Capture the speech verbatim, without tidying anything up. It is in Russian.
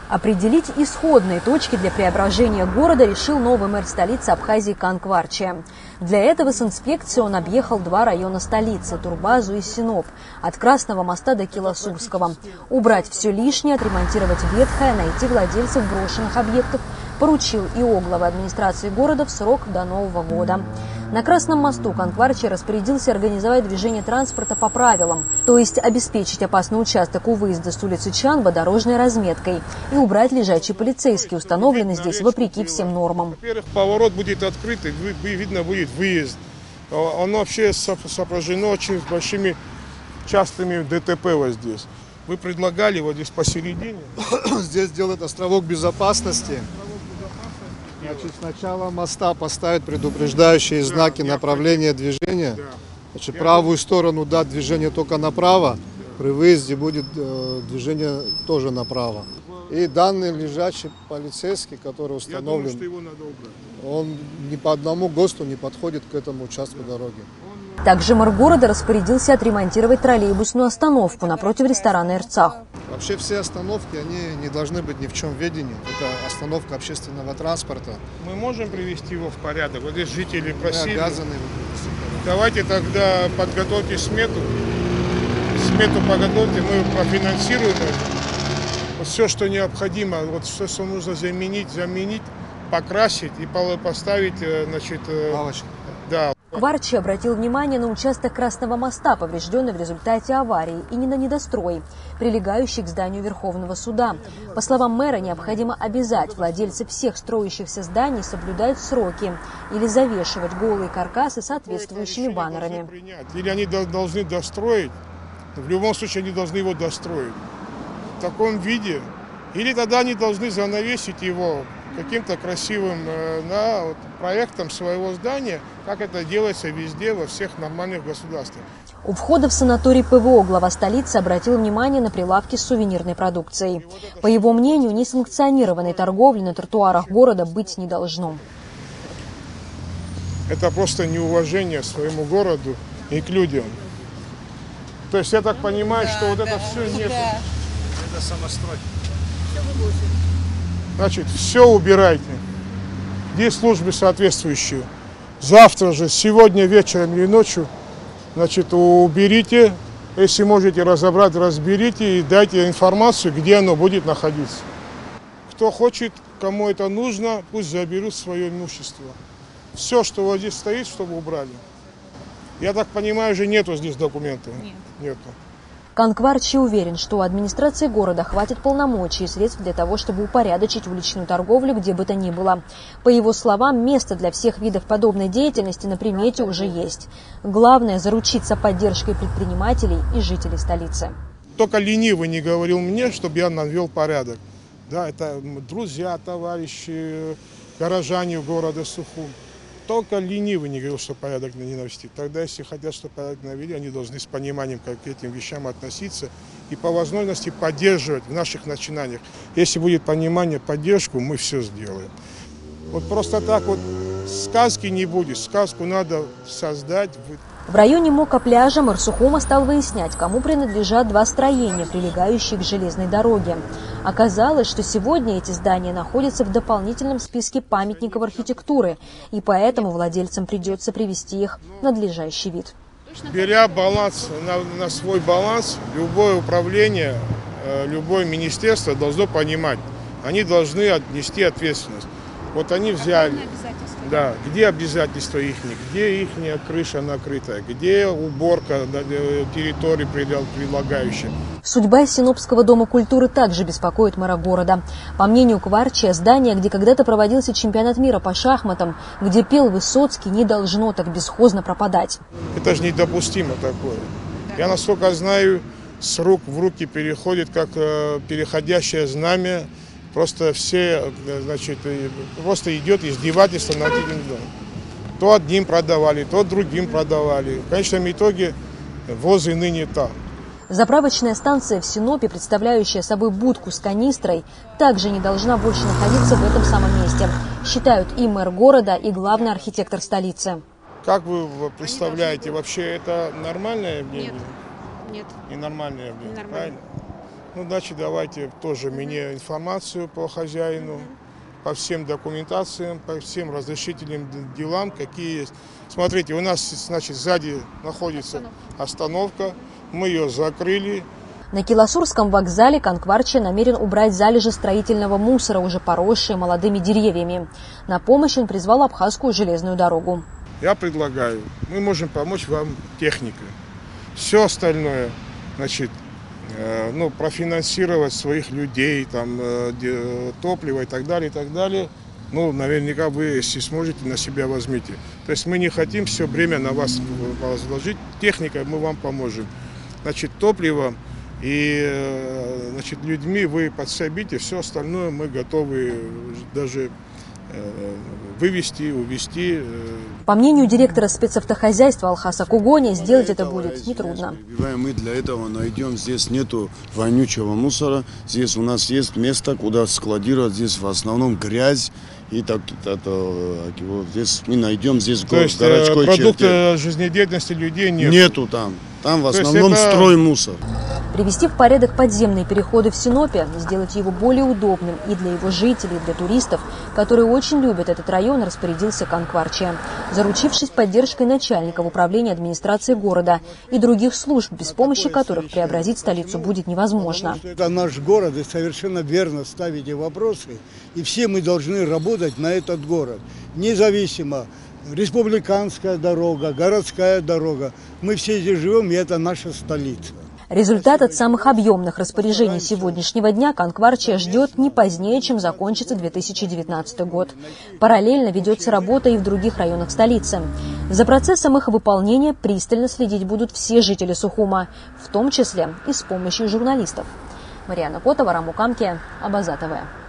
Определить исходные точки для преображения города решил новый мэр столицы Абхазии Кан Кварчия. Для этого с инспекцией он объехал два района столицы – Турбазу и Синоп, от Красного моста до Килосурского. Убрать все лишнее, отремонтировать ветхое, найти владельцев брошенных объектов поручил ИО главы администрации города в срок до Нового года. На Красном мосту Кан Кварчия распорядился организовать движение транспорта по правилам, то есть обеспечить опасный участок у выезда с улицы Чанба дорожной разметкой и убрать лежачие полицейские, установленные здесь вопреки всем нормам. Во-первых, поворот будет открытый, видно будет выезд. Оно вообще сопряжено очень большими частыми ДТП вот здесь. Вы предлагали вот здесь посередине. Здесь делать островок безопасности. Значит, сначала моста поставить предупреждающие знаки направления движения. Значит, правую сторону дать движение только направо. При выезде будет э, движение тоже направо. И данный лежачий полицейский, который установлен, Я думаю, что его надо убрать. Он ни по одному ГОСТу не подходит к этому участку дороги. Также мэр города распорядился отремонтировать троллейбусную остановку напротив ресторана «Эрцах». Вообще все остановки, они не должны быть ни в чем ведении. Это остановка общественного транспорта. Мы можем привести его в порядок. Вот здесь жители просили. Мы обязаны. Давайте тогда подготовьте смету. Смету подготовьте, мы профинансируем это. Вот все, что необходимо, вот все, что нужно заменить, заменить, покрасить и поставить, значит, лавочки. Да. Кварчия обратил внимание на участок Красного моста, поврежденный в результате аварии, и не на недострой, прилегающий к зданию Верховного суда. По словам мэра, необходимо обязать владельцев всех строящихся зданий соблюдать сроки или завешивать голые каркасы соответствующими баннерами. Или они должны достроить, в любом случае они должны его достроить в таком виде, или тогда они должны занавесить его каким-то красивым на, вот, проектом своего здания, как это делается везде, во всех нормальных государствах. У входа в санаторий ПВО глава столицы обратил внимание на прилавки с сувенирной продукцией. По его мнению, несанкционированной торговли на тротуарах города быть не должно. Это просто неуважение к своему городу и к людям. То есть я так понимаю, да, что вот да, это все нет. Это самострой. Значит, все убирайте. Где службы соответствующие? Завтра же, сегодня вечером или ночью, значит, уберите. Если можете разобрать, разберите и дайте информацию, где оно будет находиться. Кто хочет, кому это нужно, пусть заберут свое имущество. Все, что вот здесь стоит, чтобы убрали. Я так понимаю, уже нету здесь документов? Нет. Нету. Кан Кварчия уверен, что у администрации города хватит полномочий и средств для того, чтобы упорядочить уличную торговлю где бы то ни было. По его словам, место для всех видов подобной деятельности на примете уже есть. Главное – заручиться поддержкой предпринимателей и жителей столицы. Только ленивый не говорил мне, чтобы я навел порядок. Да, это друзья, товарищи, горожане города Сухум. Только ленивый не говорил, что порядок не навести. Тогда, если хотят, чтобы порядок навели, они должны с пониманием к этим вещам относиться и по возможности поддерживать в наших начинаниях. Если будет понимание, поддержку, мы все сделаем. Вот просто так вот сказки не будет. Сказку надо создать. В районе Мока пляжа мэр Сухума стал выяснять, кому принадлежат два строения, прилегающие к железной дороге. Оказалось, что сегодня эти здания находятся в дополнительном списке памятников архитектуры, и поэтому владельцам придется привести их в надлежащий вид. Беря баланс на, на свой баланс, любое управление, любое министерство должно понимать, они должны отнести ответственность. Вот они взяли, да, где обязательства их, где их крыша накрытая, где уборка территории прилагающей. Судьба Синопского дома культуры также беспокоит мэра города. По мнению Кварчия, здание, где когда-то проводился чемпионат мира по шахматам, где пел Высоцкий, не должно так бесхозно пропадать. Это же недопустимо такое. Я, насколько знаю, с рук в руки переходит, как переходящее знамя. Просто все, значит, просто идет издевательство над этим домом. То одним продавали, то другим продавали. В конечном итоге воз и ныне там. Заправочная станция в Синопе, представляющая собой будку с канистрой, также не должна больше находиться в этом самом месте, считают и мэр города, и главный архитектор столицы. Как вы представляете, вообще это нормальное явление? Нет. Нет. Ненормальное явление, Нормально. правильно? Ну, значит, давайте тоже мне информацию по хозяину, по всем документациям, по всем разрешительным делам, какие есть. Смотрите, у нас, значит, сзади находится остановка, мы ее закрыли. На Киласурском вокзале Канкварче намерен убрать залежи строительного мусора, уже поросшие молодыми деревьями. На помощь он призвал Абхазскую железную дорогу. Я предлагаю, мы можем помочь вам техникой. Все остальное, значит, э, ну, профинансировать своих людей, там, э, топливо и так далее, и так далее. Ну, наверняка вы, если сможете, на себя возьмите. То есть мы не хотим все время на вас возложить. Техникой мы вам поможем. Значит, топливо и, значит, людьми вы подсобите, все остальное мы готовы даже вывести, увезти. По мнению директора спецавтохозяйства Алхаса Кугони, сделать это будет нетрудно. Мы для этого найдем, здесь нету вонючего мусора, здесь у нас есть место, куда складировать, здесь в основном грязь. И так, это, вот здесь мы найдем здесь То есть городской продукты черте. жизнедеятельности людей нет. Нету там. Там в То основном это... строй мусор. Привести в порядок подземные переходы в Синопе, сделать его более удобным и для его жителей, и для туристов, которые очень любят этот район, распорядился Канкварче, заручившись поддержкой начальников управления администрации города и других служб, без помощи которых преобразить столицу будет невозможно. Это наш город, и совершенно верно ставите вопросы, и все мы должны работать на этот город, независимо. Республиканская дорога, городская дорога. Мы все здесь живем, и это наша столица. Результат от самых объемных распоряжений сегодняшнего дня Канкварче ждет не позднее, чем закончится две тысячи девятнадцатый год. Параллельно ведется работа и в других районах столицы. За процессом их выполнения пристально следить будут все жители Сухума, в том числе и с помощью журналистов. Марьяна Котова, Раму Камке, Абаза ТВ.